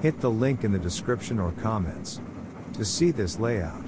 Hit the link in the description or comments to see this layout.